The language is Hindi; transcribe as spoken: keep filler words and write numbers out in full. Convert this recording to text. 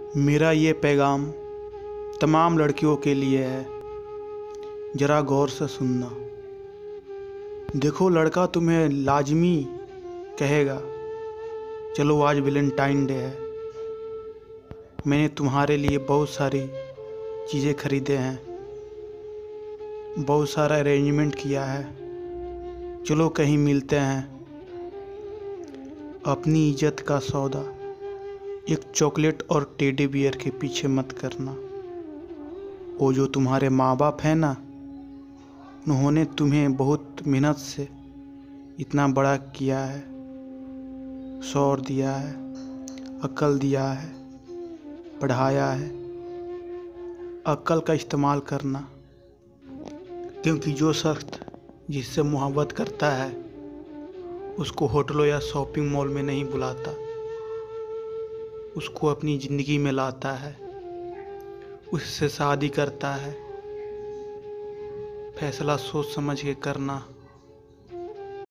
मेरा ये पैगाम तमाम लड़कियों के लिए है, ज़रा गौर से सुनना। देखो, लड़का तुम्हें लाजमी कहेगा, चलो आज वैलेंटाइन डे है, मैंने तुम्हारे लिए बहुत सारी चीज़ें खरीदे हैं, बहुत सारा अरेंजमेंट किया है, चलो कहीं मिलते हैं। अपनी इज्जत का सौदा एक चॉकलेट और टेडी बियर के पीछे मत करना। वो जो तुम्हारे माँ बाप हैं ना, उन्होंने तुम्हें बहुत मेहनत से इतना बड़ा किया है, शौर दिया है, अक्ल दिया है, पढ़ाया है। अक्ल का इस्तेमाल करना, क्योंकि जो शख्स जिससे मोहब्बत करता है उसको होटलों या शॉपिंग मॉल में नहीं बुलाता, उसको अपनी ज़िंदगी में लाता है, उससे शादी करता है। फैसला सोच समझ के करना।